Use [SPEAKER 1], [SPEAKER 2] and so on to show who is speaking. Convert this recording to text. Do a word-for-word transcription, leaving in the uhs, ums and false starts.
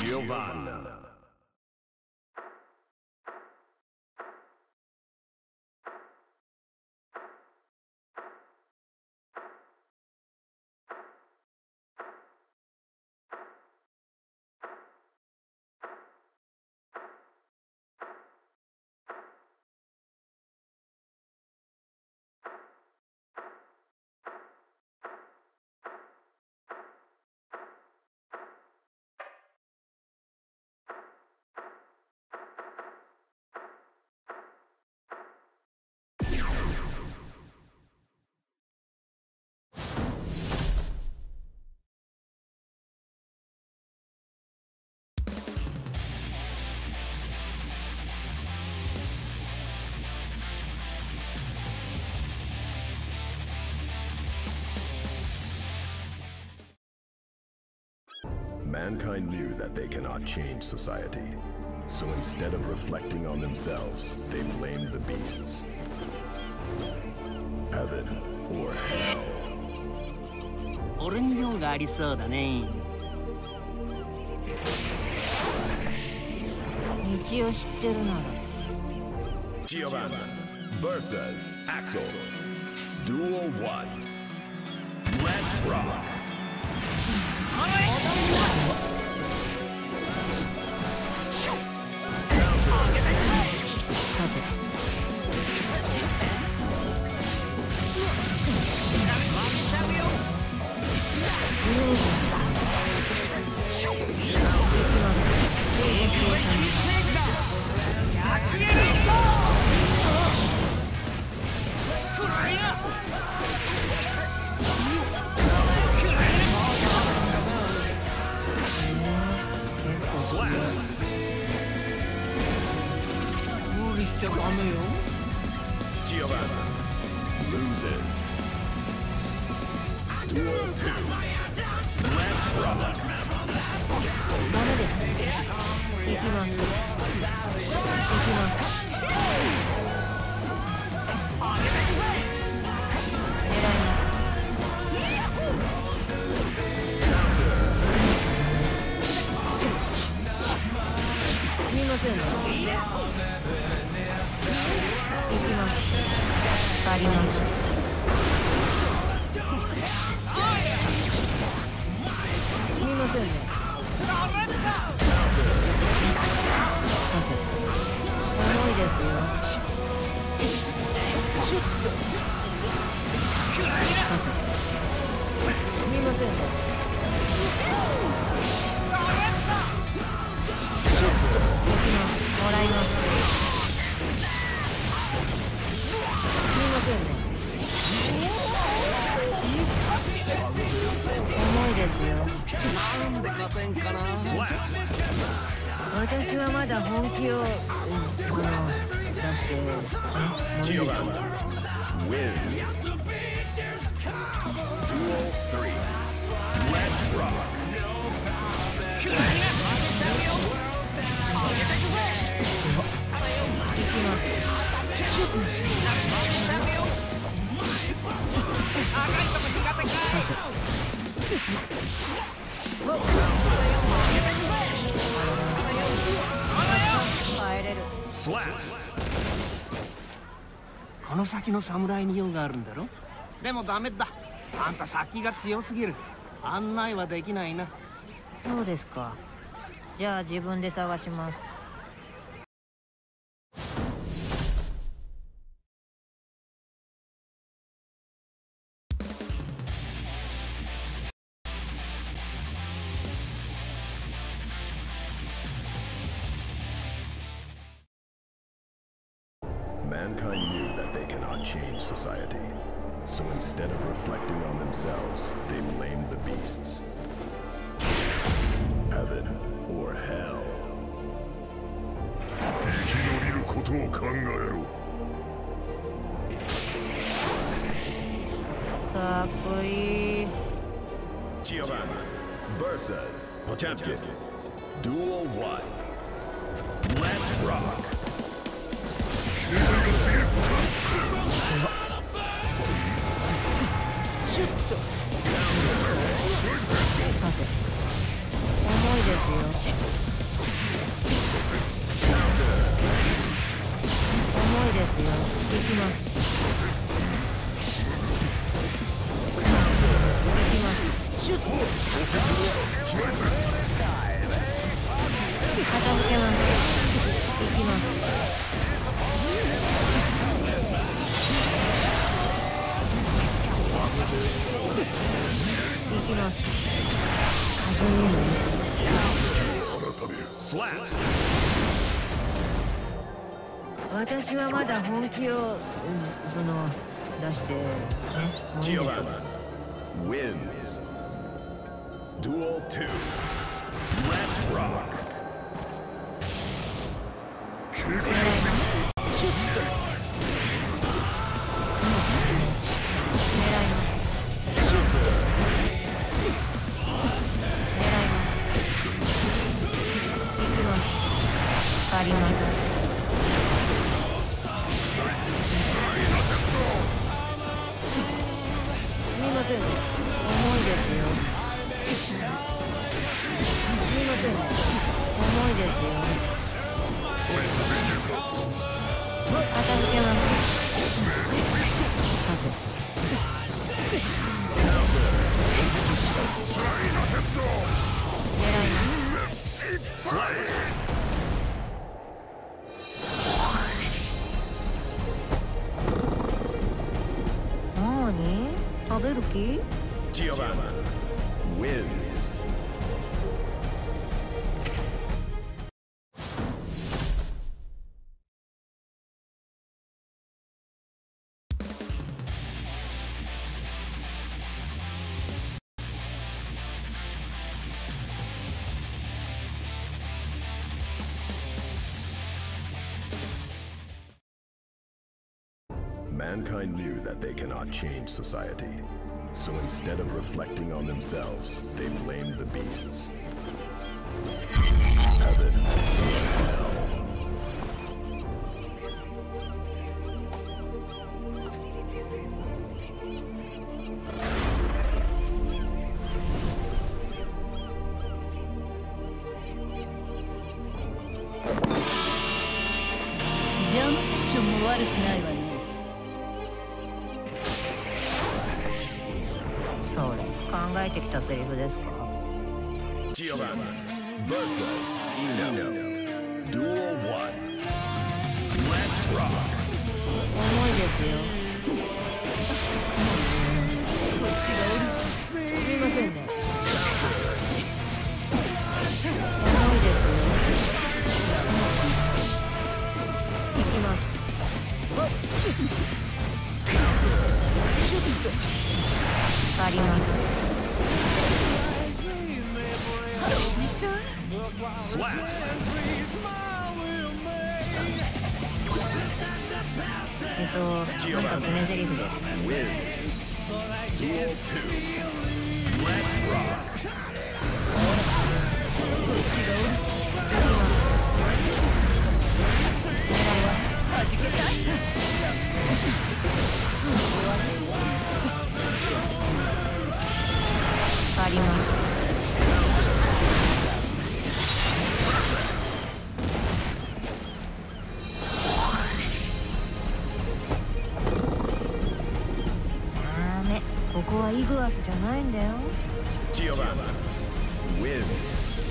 [SPEAKER 1] Giovanna. Mankind knew that they cannot change society. So instead of reflecting on themselves, they blamed the beasts. Heaven or hell.
[SPEAKER 2] 俺に用がありそうだね。
[SPEAKER 3] 道を知ってるなら。
[SPEAKER 1] Giovanna versus Axel. Duel one. Let's rock. Giovanna loses. Duel two. Let's rock.
[SPEAKER 3] ダメですね。行きます。行きます。すみませんね。行きます。あります。すみませんね。さて、重いですよ。さて、すみませんね。行きます。もらいます。すみませんね。重いですよ。
[SPEAKER 2] なんで勝てんかな。
[SPEAKER 3] 私はまだ本気を、うん、その出してもういいですよ。
[SPEAKER 1] Wins. Duel three. Let's rock.
[SPEAKER 3] 行きます。
[SPEAKER 2] この先の侍に用があるんだろ。でもダメだ。あんた先が強すぎる。案内はできないな。
[SPEAKER 3] そうですか。じゃあ自分で探します。
[SPEAKER 1] Mankind knew that they cannot change society. So instead of reflecting on themselves, they blamed the beasts. Heaven or hell. 生き延びることを考えろ。
[SPEAKER 3] かっこいい。
[SPEAKER 1] Giovanna versus Potemkin. Duel one. Let's rock.
[SPEAKER 3] シュッと。さて、重いですよ。重いですよ。行きます。行きます。シュッと傾けます。行きます。行きます。風にも私はまだ本気を、うん、その出してね。もういいですよ。
[SPEAKER 1] Wins. Duel two. Let's rock.
[SPEAKER 3] 狙います。シュッと狙います。シュッと狙います。行きます。あります。すみませんね。重いですよ。すみませんね。重いですよ。傾けます。狙います。なに食べる気
[SPEAKER 1] Giovanna wins. Mankind knew that they cannot change society. So instead of reflecting on themselves, they blamed the beasts. Heaven and hell.
[SPEAKER 4] Jam session も悪くないわね。
[SPEAKER 3] それ考えてきたセリフですか。
[SPEAKER 1] Giovanna versus Eno. Duel one. Let's rock.
[SPEAKER 3] 重いですよ。
[SPEAKER 4] こっちがおるす。
[SPEAKER 3] すみませんね。重いですよ。行きます。シュッとあります。
[SPEAKER 1] Slap.
[SPEAKER 3] えっと、なんか決め台詞です。
[SPEAKER 1] Wins. Duel two. Let's rock.
[SPEAKER 4] はじけたい。
[SPEAKER 3] あります。ダメ、ここはイグアスじゃないんだよ。
[SPEAKER 1] Giovanna wins.